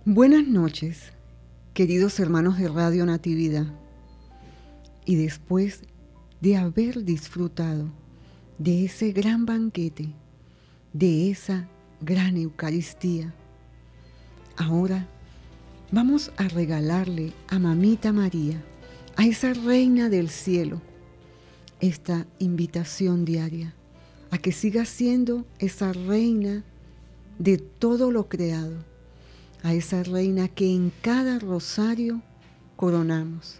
Buenas noches, queridos hermanos de Radio Natividad. Y después de haber disfrutado de ese gran banquete, de esa gran Eucaristía, ahora vamos a regalarle a Mamita María, a esa Reina del Cielo, esta invitación diaria a que siga siendo esa Reina de todo lo creado, a esa Reina que en cada rosario coronamos.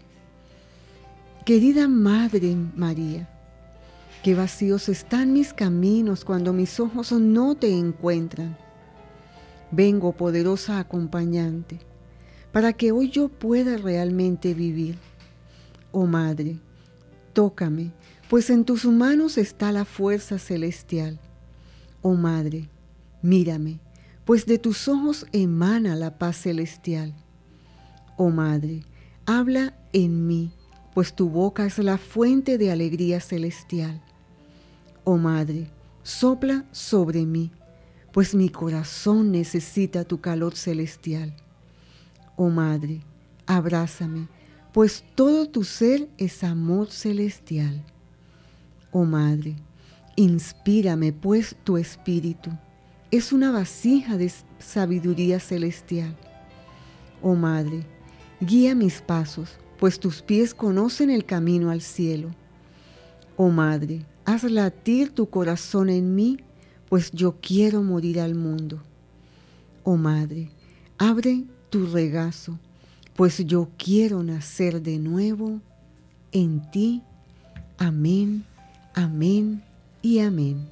Querida Madre María, qué vacíos están mis caminos cuando mis ojos no te encuentran. Vengo, poderosa acompañante, para que hoy yo pueda realmente vivir. Oh Madre, tócame, pues en tus manos está la fuerza celestial. Oh Madre, mírame, pues de tus ojos emana la paz celestial. Oh Madre, habla en mí, pues tu boca es la fuente de alegría celestial. Oh Madre, sopla sobre mí, pues mi corazón necesita tu calor celestial. Oh Madre, abrázame, pues todo tu ser es amor celestial. Oh Madre, inspírame, pues tu espíritu es una vasija de sabiduría celestial. Oh Madre, guía mis pasos, pues tus pies conocen el camino al cielo. Oh Madre, haz latir tu corazón en mí, pues yo quiero morir al mundo. Oh Madre, abre tu regazo, pues yo quiero nacer de nuevo en ti. Amén, amén y amén.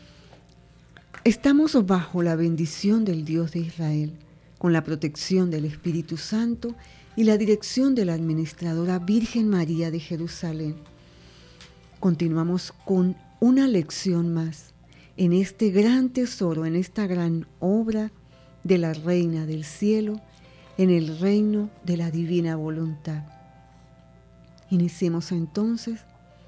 Estamos bajo la bendición del Dios de Israel, con la protección del Espíritu Santo y la dirección de la administradora Virgen María de Jerusalén. Continuamos con una lección más en este gran tesoro, en esta gran obra de la Reina del Cielo, en el reino de la divina voluntad. Iniciemos entonces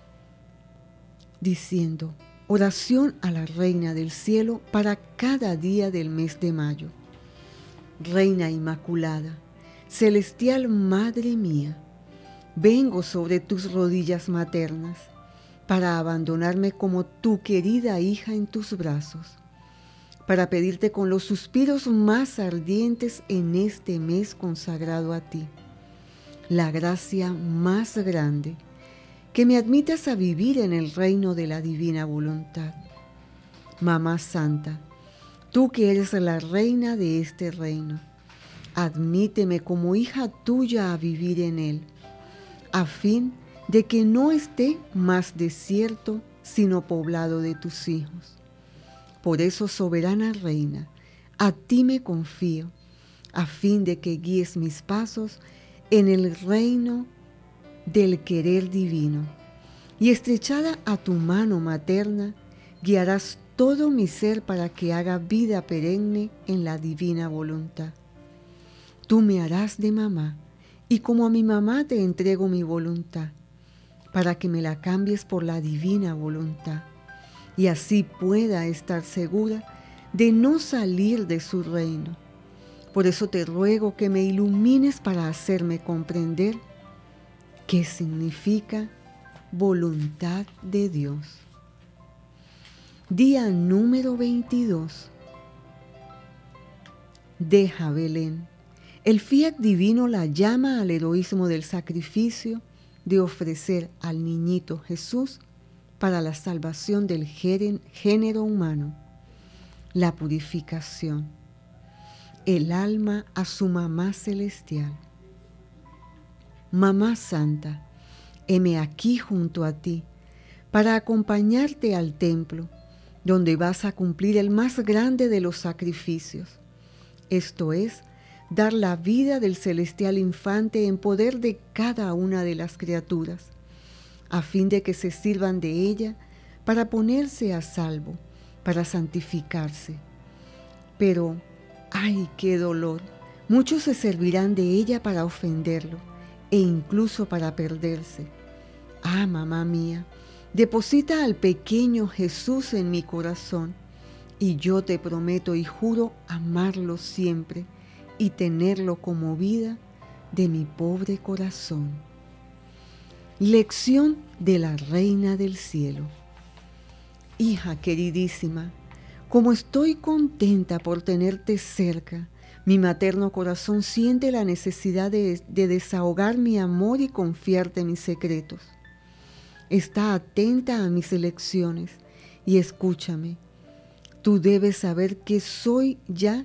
diciendo: oración a la Reina del Cielo para cada día del mes de mayo. Reina Inmaculada, celestial Madre mía, vengo sobre tus rodillas maternas para abandonarme como tu querida hija en tus brazos, para pedirte con los suspiros más ardientes en este mes consagrado a ti, la gracia más grande, que me admitas a vivir en el reino de la divina voluntad. Mamá Santa, tú que eres la reina de este reino, admíteme como hija tuya a vivir en él, a fin de que no esté más desierto, sino poblado de tus hijos. Por eso, soberana reina, a ti me confío, a fin de que guíes mis pasos en el reino del querer divino, y estrechada a tu mano materna, guiarás todo mi ser para que haga vida perenne en la divina voluntad. Tú me harás de mamá, y como a mi mamá te entrego mi voluntad, para que me la cambies por la divina voluntad, y así pueda estar segura de no salir de su reino. Por eso te ruego que me ilumines para hacerme comprender qué significa voluntad de Dios. Día número 22. Deja Belén. El fiat divino la llama al heroísmo del sacrificio de ofrecer al niñito Jesús para la salvación del género humano, la purificación, el alma a su mamá celestial. Mamá Santa, heme aquí junto a ti para acompañarte al templo, donde vas a cumplir el más grande de los sacrificios, esto es, dar la vida del celestial infante en poder de cada una de las criaturas, a fin de que se sirvan de ella para ponerse a salvo, para santificarse. Pero, ¡ay, qué dolor! Muchos se servirán de ella para ofenderlo e incluso para perderse. Ah, mamá mía, deposita al pequeño Jesús en mi corazón, y yo te prometo y juro amarlo siempre y tenerlo como vida de mi pobre corazón. Lección de la Reina del Cielo. Hija queridísima, como estoy contenta por tenerte cerca, mi materno corazón siente la necesidad de desahogar mi amor y confiarte mis secretos. Está atenta a mis elecciones y escúchame. Tú debes saber que soy ya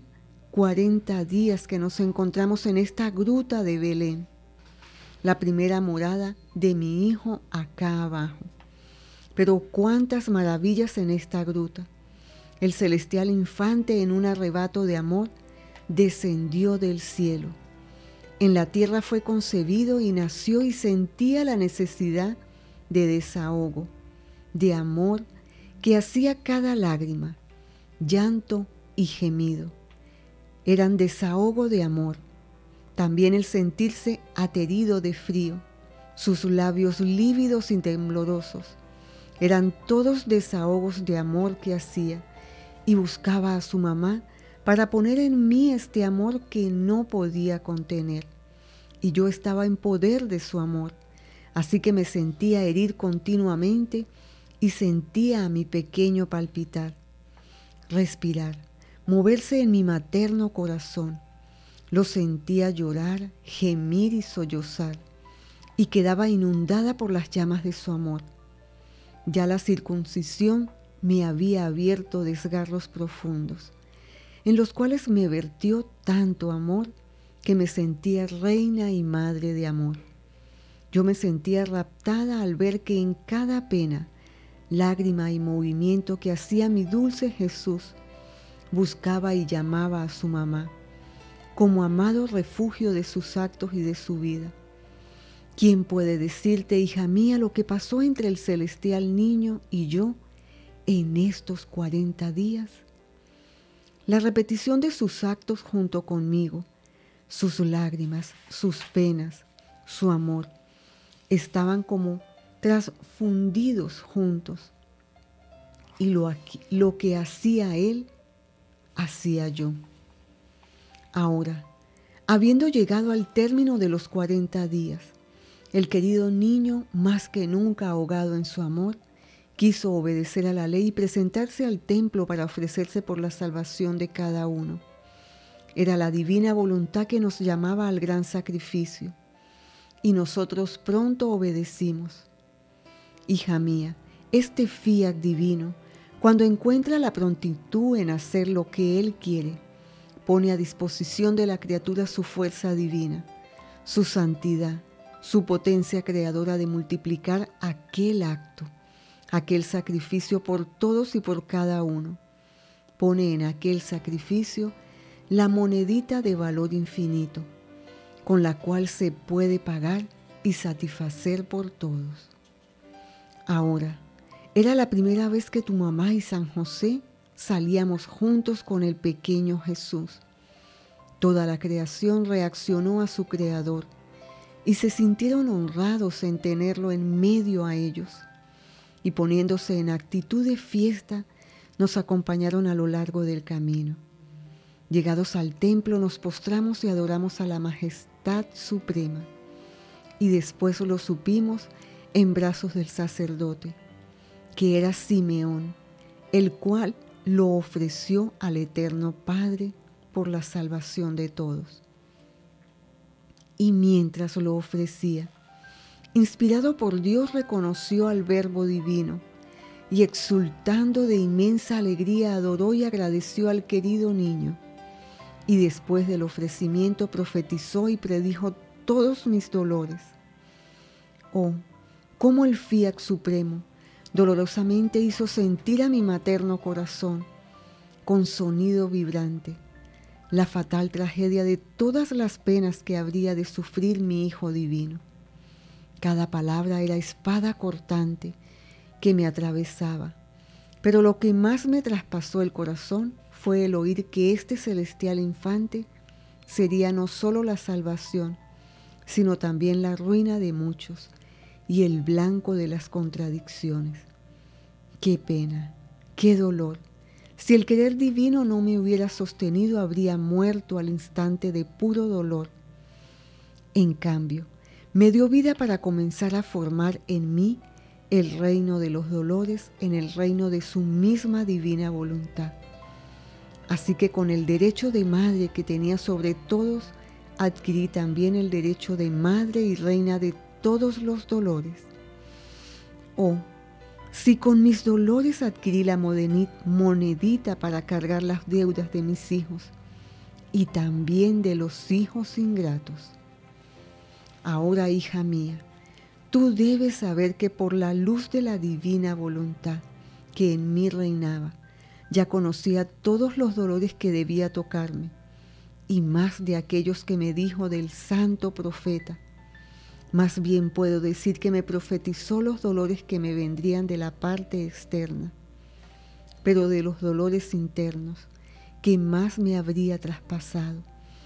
40 días que nos encontramos en esta gruta de Belén, la primera morada de mi hijo acá abajo. Pero cuántas maravillas en esta gruta. El celestial infante, en un arrebato de amor, descendió del cielo. En la tierra fue concebido y nació y sentía la necesidad de desahogo, de amor que hacía cada lágrima, llanto y gemido. Eran desahogo de amor. También el sentirse aterido de frío, sus labios lívidos y temblorosos. Eran todos desahogos de amor que hacía, y buscaba a su mamá para poner en mí este amor que no podía contener. Y yo estaba en poder de su amor, así que me sentía herir continuamente y sentía a mi pequeño palpitar, respirar, moverse en mi materno corazón. Lo sentía llorar, gemir y sollozar, y quedaba inundada por las llamas de su amor. Ya la circuncisión me había abierto desgarros profundos, en los cuales me vertió tanto amor que me sentía reina y madre de amor. Yo me sentía raptada al ver que en cada pena, lágrima y movimiento que hacía mi dulce Jesús, buscaba y llamaba a su mamá, como amado refugio de sus actos y de su vida. ¿Quién puede decirte, hija mía, lo que pasó entre el celestial niño y yo en estos 40 días? La repetición de sus actos junto conmigo, sus lágrimas, sus penas, su amor, estaban como transfundidos juntos. Y lo que hacía él, hacía yo. Ahora, habiendo llegado al término de los 40 días, el querido niño, más que nunca ahogado en su amor, quiso obedecer a la ley y presentarse al templo para ofrecerse por la salvación de cada uno. Era la divina voluntad que nos llamaba al gran sacrificio, y nosotros pronto obedecimos. Hija mía, este fiat divino, cuando encuentra la prontitud en hacer lo que Él quiere, pone a disposición de la criatura su fuerza divina, su santidad, su potencia creadora de multiplicar aquel acto, aquel sacrificio por todos y por cada uno. Pone en aquel sacrificio la monedita de valor infinito, con la cual se puede pagar y satisfacer por todos. Ahora, era la primera vez que tu mamá y San José salíamos juntos con el pequeño Jesús. Toda la creación reaccionó a su Creador y se sintieron honrados en tenerlo en medio a ellos. Y poniéndose en actitud de fiesta, nos acompañaron a lo largo del camino. Llegados al templo, nos postramos y adoramos a la Majestad Suprema. Y después lo supimos en brazos del sacerdote, que era Simeón, el cual lo ofreció al Eterno Padre por la salvación de todos. Y mientras lo ofrecía, inspirado por Dios, reconoció al Verbo Divino y exultando de inmensa alegría adoró y agradeció al querido niño. Y después del ofrecimiento profetizó y predijo todos mis dolores. Oh, cómo el fiat supremo dolorosamente hizo sentir a mi materno corazón, con sonido vibrante, la fatal tragedia de todas las penas que habría de sufrir mi Hijo Divino. Cada palabra era espada cortante que me atravesaba, pero lo que más me traspasó el corazón fue el oír que este celestial infante sería no solo la salvación, sino también la ruina de muchos y el blanco de las contradicciones. ¡Qué pena! ¡Qué dolor! Si el querer divino no me hubiera sostenido, habría muerto al instante de puro dolor. En cambio, me dio vida para comenzar a formar en mí el reino de los dolores en el reino de su misma divina voluntad. Así que con el derecho de madre que tenía sobre todos, adquirí también el derecho de madre y reina de todos los dolores. Oh, si con mis dolores adquirí la monedita para cargar las deudas de mis hijos y también de los hijos ingratos. Ahora, hija mía, tú debes saber que por la luz de la divina voluntad que en mí reinaba, ya conocía todos los dolores que debía tocarme, y más de aquellos que me dijo del santo profeta. Más bien puedo decir que me profetizó los dolores que me vendrían de la parte externa, pero de los dolores internos que más me habría traspasado,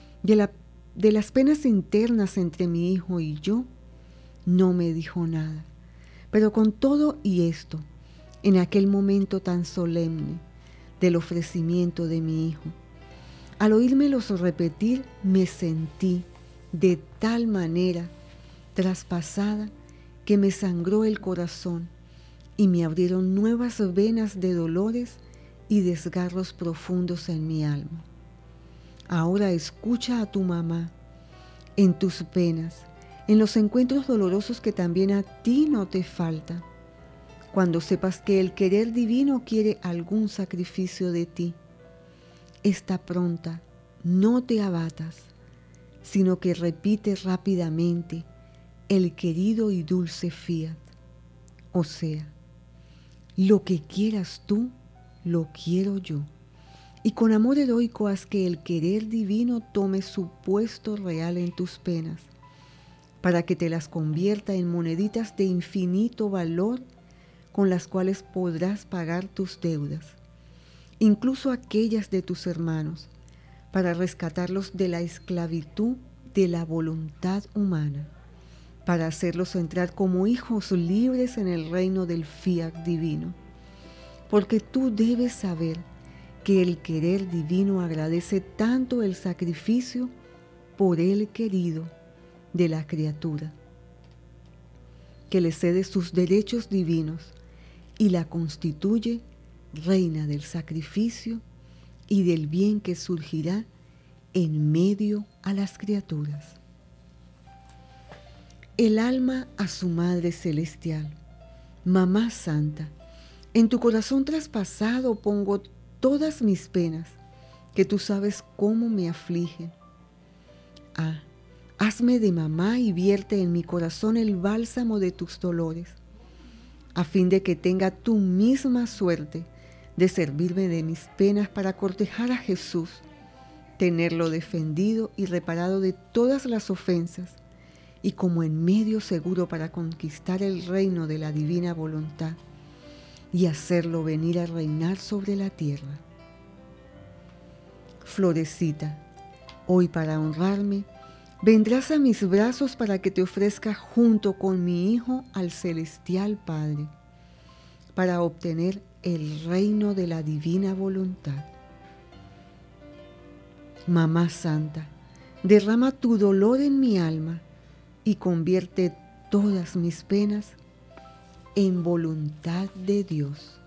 de las penas internas entre mi hijo y yo, no me dijo nada. Pero con todo y esto, en aquel momento tan solemne del ofrecimiento de mi hijo, al oírmelos repetir, me sentí de tal manera traspasada que me sangró el corazón y me abrieron nuevas venas de dolores y desgarros profundos en mi alma. Ahora escucha a tu mamá en tus penas, en los encuentros dolorosos que también a ti no te faltan, cuando sepas que el querer divino quiere algún sacrificio de ti. Está pronta, no te abatas, sino que repite rápidamente el querido y dulce fiat, o sea, lo que quieras tú, lo quiero yo. Y con amor heroico haz que el querer divino tome su puesto real en tus penas, para que te las convierta en moneditas de infinito valor con las cuales podrás pagar tus deudas, incluso aquellas de tus hermanos, para rescatarlos de la esclavitud de la voluntad humana, para hacerlos entrar como hijos libres en el reino del fiat divino. Porque tú debes saber que el querer divino agradece tanto el sacrificio por el querido de la criatura, que le cede sus derechos divinos y la constituye reina del sacrificio y del bien que surgirá en medio a las criaturas. El alma a su Madre Celestial, Mamá Santa, en tu corazón traspasado pongo todas mis penas, que tú sabes cómo me afligen. Ah, hazme de mamá y vierte en mi corazón el bálsamo de tus dolores, a fin de que tenga tu misma suerte de servirme de mis penas para cortejar a Jesús, tenerlo defendido y reparado de todas las ofensas, y como en medio seguro para conquistar el reino de la divina voluntad y hacerlo venir a reinar sobre la tierra. Florecita, hoy para honrarme, vendrás a mis brazos para que te ofrezca junto con mi Hijo al Celestial Padre, para obtener el reino de la divina voluntad. Mamá Santa, derrama tu dolor en mi alma y convierte todas mis penas en voluntad de Dios.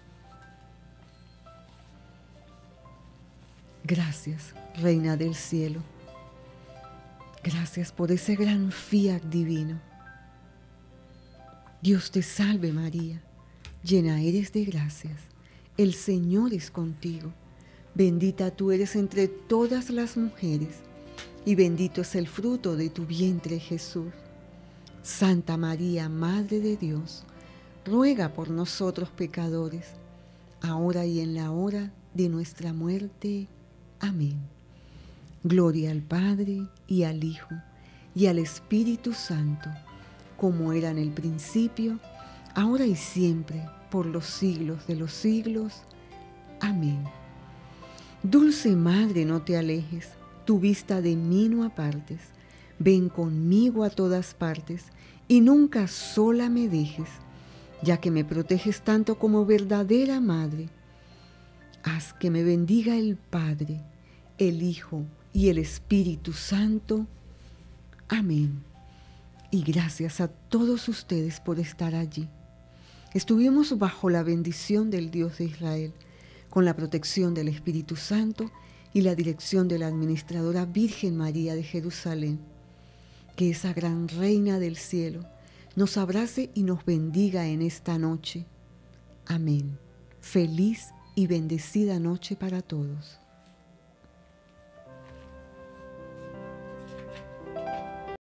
Gracias, Reina del Cielo. Gracias por ese gran fiat divino. Dios te salve María, llena eres de gracias. El Señor es contigo. Bendita tú eres entre todas las mujeres, y bendito es el fruto de tu vientre, Jesús. Santa María, Madre de Dios, ruega por nosotros pecadores, ahora y en la hora de nuestra muerte. Amén. Gloria al Padre, y al Hijo, y al Espíritu Santo, como era en el principio, ahora y siempre, por los siglos de los siglos. Amén. Dulce Madre, no te alejes, tu vista de mí no apartes. Ven conmigo a todas partes, y nunca sola me dejes, ya que me proteges tanto como verdadera Madre. Haz que me bendiga el Padre, el Hijo y el Espíritu Santo. Amén. Y gracias a todos ustedes por estar allí. Estuvimos bajo la bendición del Dios de Israel, con la protección del Espíritu Santo y la dirección de la administradora Virgen María de Jerusalén. Que esa gran Reina del cielo nos abrace y nos bendiga en esta noche. Amén. Feliz y bendecida noche para todos.